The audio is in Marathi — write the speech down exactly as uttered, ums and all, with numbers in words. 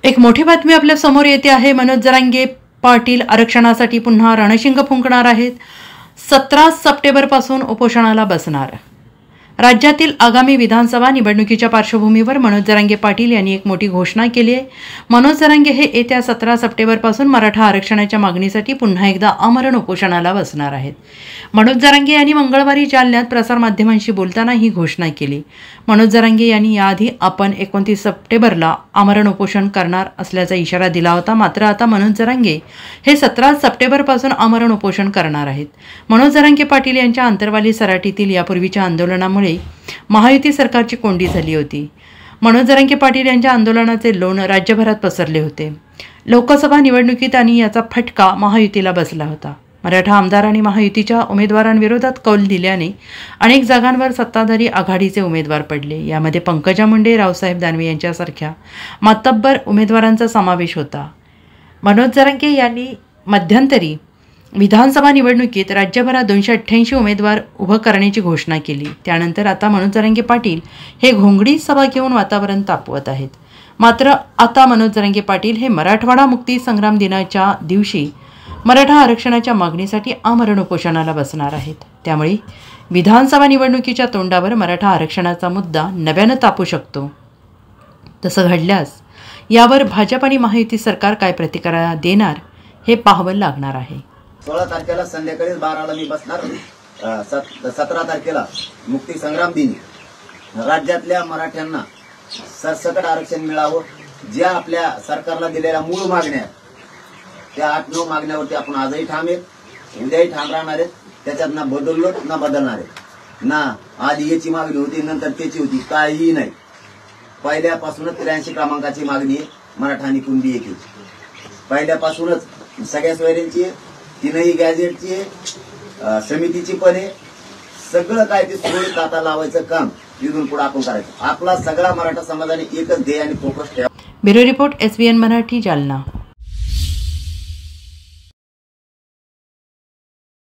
एक मोठी बातमी आपल्या समोर येते आहे। मनोज जरांगे पाटील आरक्षणासाठी पुन्हा रणशिंग फुंकणार आहेत। सतरा सप्टेंबर पासून उपोषणाला बसणार। राज्यातील आगामी विधानसभा निवडणुकीच्या पार्श्वभूमीवर मनोज जरांगे पाटील यांनी एक मोठी घोषणा केली आहे। मनोज जरांगे हे येत्या सतरा सप्टेंबर पासून मराठा आरक्षणाच्या मागणीसाठी पुन्हा एकदा आमरण उपोषणाला बसणार आहेत। मनोज जरांगे यांनी मंगळवारी जालन्यात प्रसारमाध्यमांशी बोलताना ही घोषणा केली। मनोज जरांगे यांनी याआधी आपण एकोणतीस सप्टेंबरला आमरण उपोषण करणार असल्याचा इशारा दिला होता, मात्र आता मनोज जरांगे हे सतरा सप्टेंबर पासून आमरण उपोषण करणार आहेत। मनोज जरांगे पाटील यांच्या अंतरवाली सराटीतील यापूर्वीच्या आंदोलनामुळे महायुती सरकारची कोंडी झाली होती। मनोज जरांगे पाटील यांच्या आंदोलनाचे लोण राज्यभरात पसरले होते। लोकसभा निवडणुकीत आणि याचा फटका महायुतीला बसला होता। मराठा आमदार आणि महायुतीच्या उमेदवारांविरोधात कौल दिल्याने अनेक जागांवर सत्ताधारी आघाडीचे उमेदवार पडले। यामध्ये पंकजा मुंडे, रावसाहेब दानवे यांच्यासारख्या मातब्बर उमेदवारांचा समावेश होता। मनोज जरांगे यांनी मध्यंतरी विधानसभा निवडणुकीत राज्यभरात दोनशे अठ्ठ्याऐंशी उमेदवार उभं करण्याची घोषणा केली। त्यानंतर आता मनोज जरांगे पाटील हे घोंगडी सभा घेऊन वातावरण तापवत आहेत। मात्र आता मनोज जरांगे पाटील हे मराठवाडा मुक्ती संग्राम दिनाच्या दिवशी मराठा आरक्षणाच्या मागणीसाठी आमरण उपोषणाला बसणार आहेत। त्यामुळे विधानसभा निवडणुकीच्या तोंडावर मराठा आरक्षणाचा मुद्दा नव्यानं तापू शकतो। तसं घडल्यास यावर भाजप आणि महायुती सरकार काय प्रतिक्रिया देणार हे पाहावं लागणार आहे। सोळा तारखेला संध्याकाळी बाराला मी बसणार। सतरा तारखेला मुक्ती संग्राम दिनी राज्यातल्या मराठ्यांना सरसकट आरक्षण मिळावं। ज्या आपल्या सरकारला दिलेल्या मूळ मागण्या त्या आठ नऊ मागण्यावरती आपण आजही ठाम आहेत, उद्याही ठाम राहणार आहेत। त्याच्यात ना बदललो ना बदलणार आहे ना। आधी याची मागणी होती, नंतर त्याची होती, काहीही नाही। पहिल्यापासूनच त्र्याऐंशी क्रमांकाची मागणी आहे मराठा आणि कुणबी एकी। पहिल्यापासूनच सगळ्या सोयऱ्यांची, तीनही गॅजेटची, समितीची पण आहे। सगळं काय ते सुरळीत आता लावायचं काम इथून पुढे आपण करायचं। आपला सगळा मराठा समाजाने एकच ध्येय आणि फोकस ठेवा। Bureau report S B N Marathi, Jalna.